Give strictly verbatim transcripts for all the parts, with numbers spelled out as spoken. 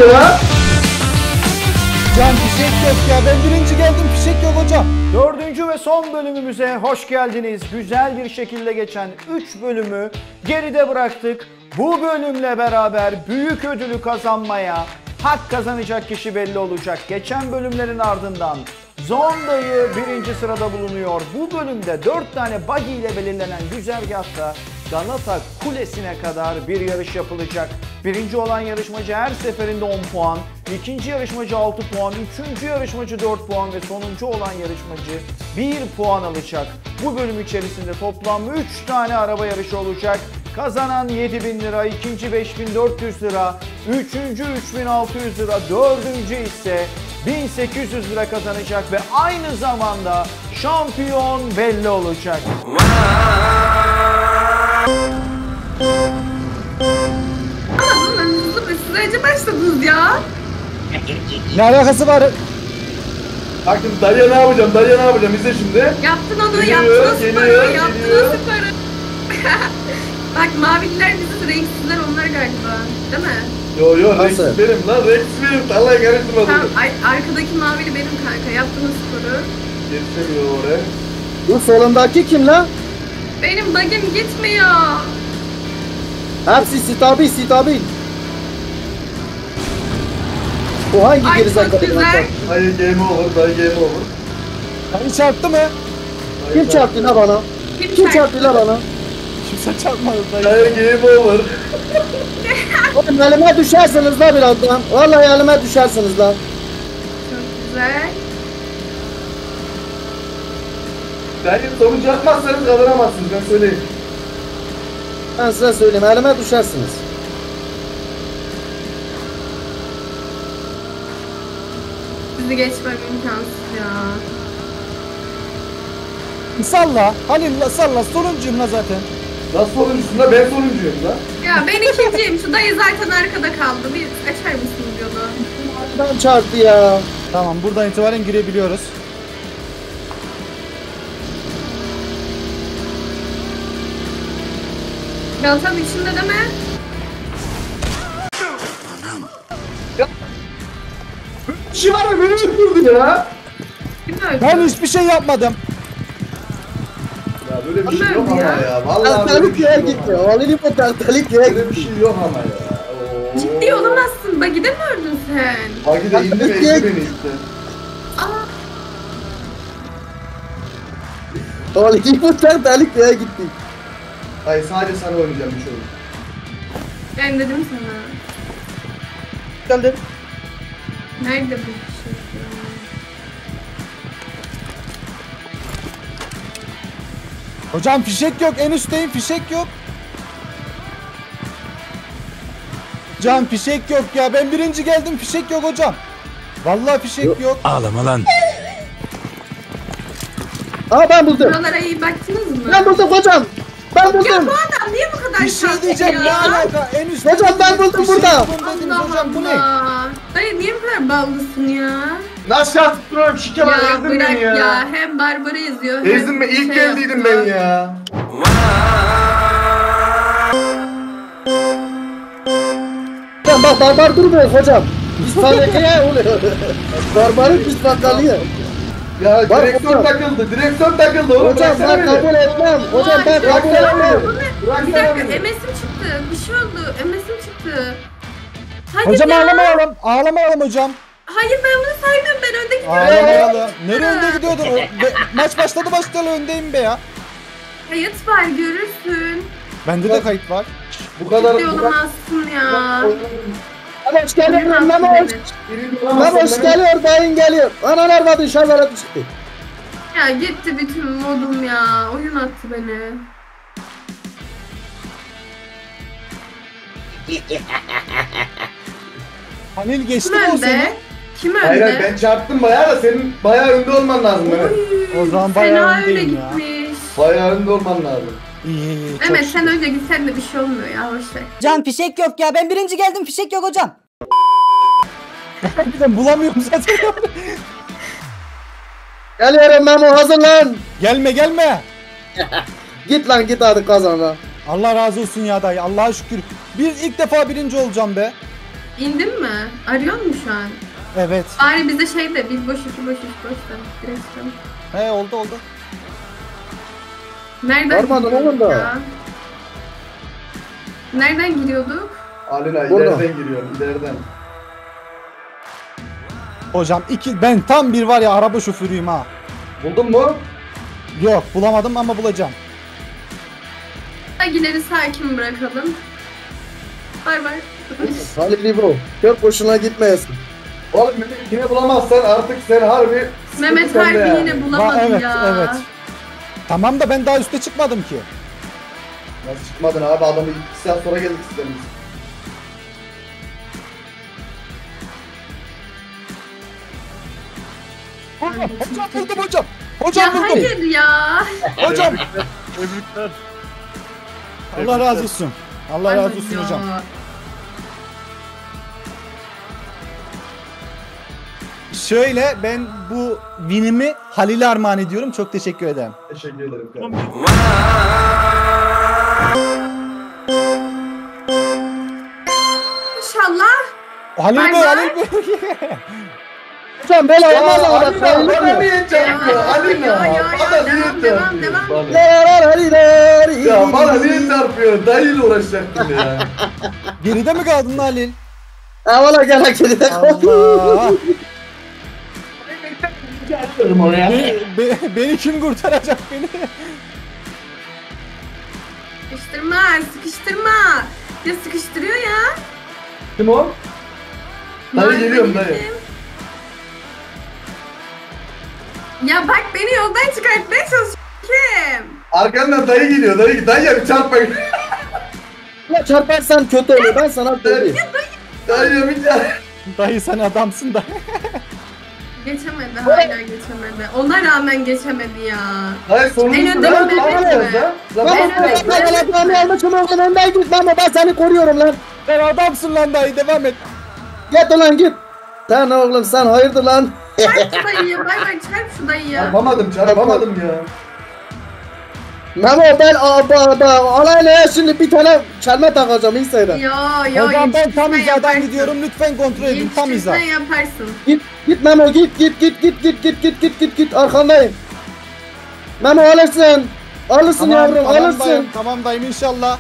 ya? Can fişek yok ya, ben birinci geldim, fişek yok hocam. Dördüncü ve son bölümümüze hoş geldiniz. Güzel bir şekilde geçen üç bölümü geride bıraktık. Bu bölümle beraber büyük ödülü kazanmaya hak kazanacak kişi belli olacak. Geçen bölümlerin ardından Zonda'yı birinci sırada bulunuyor. Bu bölümde dört tane buggy ile belirlenen güzergahta Galata Kulesi'ne kadar bir yarış yapılacak. Birinci olan yarışmacı her seferinde on puan, ikinci yarışmacı altı puan, üçüncü yarışmacı dört puan ve sonuncu olan yarışmacı bir puan alacak. Bu bölüm içerisinde toplam üç tane araba yarışı olacak. Kazanan yedi bin lira, ikinci beş bin dört yüz lira, üçüncü üç bin altı yüz lira, dördüncü ise bin sekiz yüz lira kazanacak ve aynı zamanda şampiyon belli olacak. Ama hızlı bir sürece başladınız ya. Ne alakası var? Bak şimdi Dalia ne yapacağım? Dalia ne yapacağım? İzle şimdi. Yaptın onu, Geliyor, yaptın o sporu, geliyor, yaptın geliyor. o sporu. Bak mavililer bizi, renksizler onlar galiba. Değil mi? Yo yo Rex Nasıl? benim lan, Rex benim. Allah'ı karıştırma Tamam, bunu. ar- arkadaki mavili benim kanka. Yaptın o sporu. Geçemiyor oraya. Bu solundaki kim lan? Benim bug'im gitmiyor. Hepsi stabil stabil. Bu hangi Ay gerizekalı? çok güzel. Hayır game over, dayı game over. Hani çarptı mı? Hayır, Kim çarptı la bana? Kim, Kim çarptı? çarptı la bana? Kimse çarpmadı dayı. Hayır game over. Oğlum elime düşersiniz la birazdan. Vallahi elime düşersiniz la. Çok güzel. Dayı sonucu atmazsanız kazanamazsınız, ben söyleyeyim. Ben size söyleyeyim, elime düşersiniz. Bizi geçmem imkansız ya. Salla, Halil la salla, sonuncuyum la zaten. Nasıl sonuncusun la? Ben sonuncuyum la. Ya ben ikinciyim. Şu dayı zaten arkada kaldı. Bir açar mısın yolu? Ben çarptı ya. Tamam, buradan itibaren girebiliyoruz. Galata'nın içinde değil mi? Şu var ya, beni öldürdü ya. Kim öldü? Ben hiçbir şey yapmadım. Ya böyle bir şey Onlar yok ama ya. ya. Vallahi böyle Tertelik bir şey yere yok gitti. ama. Halil'in bu tertelik yere Böyle bir gitti. şey yok ama ya. Oo. Ciddi olamazsın. Buggy'de mi öldün sen? Bagi de indi ve Tertelik yere ezdi beni gitti. işte. Aa, Halil'in bu tertelik yere gitti. Hayır, sadece sana oynayacağım bir şey olur. ben dedim sana. Geldim. Nerede bu şey? Hocam fişek yok, en üstteyim, fişek yok. Can fişek yok ya, ben birinci geldim, fişek yok hocam. Vallahi fişek Yok. yok. Ağlama lan. Aa ben buldum. Buralara iyi baktınız mı? Ben buldum hocam. Ben Ya buldum. bu adam niye bu kadar Bir şey şanslı diyeceğim, ne ya? alaka, en üstte. Hocam ben buldum Bir şey burada. buldum dediniz Allah hocam, bu ne? Allah. Dayı niye bu kadar ballısın ya? Nasıl yaptırıyorum? Şike var, Ya ezdin bırak beni ya. ya. Hem Barbara yazıyor hem Ezdim ben, ilk şey geldiydim yapıyor. ben ya. Hocam bak barbar durmuyor hocam. İspanyakaya oluyor. Barbarın pispakalıyor. Ya Bak direksiyon hocam. takıldı, direksiyon takıldı oğlum. Hocam bıraksana ben beni. kabul etmem. Hocam ben Vay, kabul ya, etmem. bu ne? Bıraksana Bir dakika beni. M S'im çıktı. Bir şey oldu. M S'im çıktı. Hayır Hocam ya. ağlamayalım, ağlamayalım hocam. Hayır ben bunu saymıyorum. Ben önde gidiyorum. Ağlamayalım. Nereye önde gidiyordun? O- be- maç başladı başladı öndeyim be ya. Kayıt var görürsün. Bende de kayıt var. Bu kadar, Ciddi bu kadar. olamazsın ya. Ama hoş geliyor. Lan hoş. Lan hoş geliyor. Dayın geliyor. Analar var dışarılara düştü. Ya gitti bütün modum ya. Oyun attı beni. Halil geçti Kim mi o seni? önde? Kim önde? Hayır hayır, ben çarptım bayağı da senin bayağı önde olman lazım Mehmet. Oy, O zaman bayağı Sena öyle öndeyim ya. gitmiş. Bayağı önde olman lazım. İyi iyi iyi. çok Evet şükür. sen önce gitsen de bir şey olmuyor ya boşver. Can fişek yok ya. Ben birinci geldim, fişek yok hocam. Ben bulamıyorum zaten. Geliyorum Memo hazırlan. Gelme gelme. Git lan git hadi kazan lan. Allah razı olsun ya dayı. Allah'a şükür. Bir ilk defa birinci olacağım be. İndin mi? Arıyor mu şu an? Evet. Bari bize şey de bir boş iki boş üç boş da. Direksiyon. He oldu oldu. Nereden Varmadın giriyorduk oğlum da. ya? Nereden giriyorduk? Alina Burada. ileriden giriyorum ileriden. Hocam iki ben tam bir var ya araba şoförüyüm ha. Buldun mu? Yok bulamadım ama bulacağım. Agileri sakin bırakalım. Bay bay. Halil İbo. Kör boşuna gitmeyesin. Oğlum Mehmet yine bulamazsan artık sen harbi sıkıntı Mehmet sende harbi yani. yine bulamadı Ha, evet ya. evet. Tamam da ben daha üste çıkmadım ki. Nasıl çıkmadın abi adamı iki saat sonra geldik sizden biz. Hocam buldum hocam. Hocam Ya buldum. hayır ya. Hocam. Tebrikler. Allah razı olsun. Allah razı Hayır olsun ya. hocam. Şöyle ben bu winimi Halil'e armağan ediyorum. Çok teşekkür ederim. Teşekkür ederim kardeşim. İnşallah. Halil Bay Bey, bay. Halil Bey. Hocam böyle olmaz Ya ama Alina sayılır bana mı? niye çarpıyor? Alina ya, ya, bana ya, niye devam, devam, çarpıyor? devam. Bana. Ya bana niye çarpıyor? Dayıyla uğraşacaktım ya. Geride mi kaldın Halil? Ha valla gel hakeri de Allah. Çarpıyorum oraya. Be- be- beni kim kurtaracak beni? Sıkıştırma, sıkıştırma. Ya sıkıştırıyor ya. Kim o? Dayı Mavi geliyorum benim. dayı. Ya bak beni yoldan çıkartmaya çalışıyor kim? Arkandan dayı geliyor dayı. Dayıya bir çarpma. Ya çarparsan kötü olur ben sana söyleyeyim. Dayıya bir çarp. Dayı sen adamsın da. Geçemedi, hala geçemedi. Ona rağmen geçemedi ya. Dayı sonuncusu En önde ben Mehmet bana mi? yaz da. Lan Zaman Ben ben öyle- ben ayaklarımı almışım oğlum önden git lan ben seni koruyorum lan. Sen adamsın lan dayı, devam et. Git ulan git. Sen oğlum sen hayırdır lan. Çarp şu dayıya, bay bay çarp şu dayıya. Çarpamadım çarpamadım ya. Memo ben aba aba alayla şimdi bir tane çelme takacağım iyi seyret. Yo yo. Hocam ben tam yetiştirme hizadan yaparsın. gidiyorum, lütfen kontrol edin, tam hiza. Yetiştirme yaparsın. Git git Memo git git git git git git git git git git arkandayım. Memo alırsın. Alırsın Tamam, yavrum tamam alırsın. dayım, tamam dayım inşallah.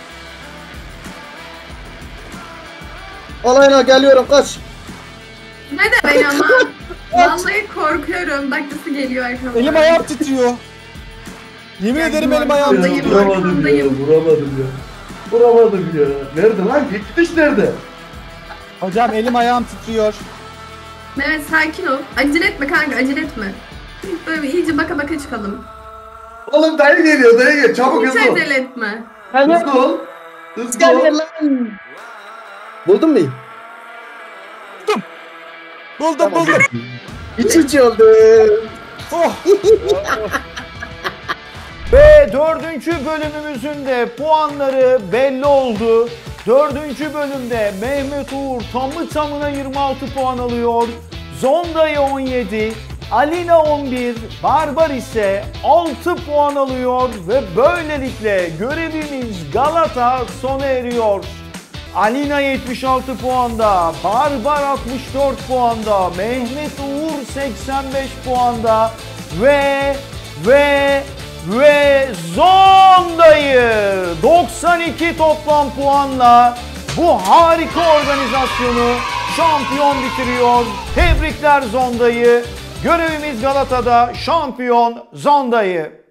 Alayına geliyorum kaç. Ne de ben ama. Vallahi korkuyorum. Bak nasıl geliyor arkamdan. Elim ayağım titriyor. Yemin Ya, ederim bu elim arada ayağım dayım titriyor. var. Vuramadım ya, Arkandayım. vuramadım ya. Vuramadım ya. Nerede lan? Gidiş nerede? Hocam elim ayağım titriyor. Mehmet sakin ol. Acele etme kanka, acele etme. Böyle bir iyice baka baka çıkalım. Oğlum dayı geliyor, dayı geliyor. Çabuk Hiç hızlı ol. acele etme. Hızlı ol. Hızlı Geliyor ol. lan. Buldun mu? Buldum buldum. İç iç oldu. Oh. Ve dördüncü bölümümüzün de puanları belli oldu. Dördüncü bölümde Mehmet Uğur tamı tamına yirmi altı puan alıyor. Zonda'yı on yedi, Alina on bir, Barbar ise altı puan alıyor ve böylelikle görevimiz Galata sona eriyor. Alina yetmiş altı puanda, Barbar altmış dört puanda, Mehmet Uğur seksen beş puanda ve ve ve Zonda'yı doksan iki toplam puanla bu harika organizasyonu şampiyon bitiriyor. Tebrikler Zonda'yı. Görevimiz Galata'da şampiyon Zonda'yı.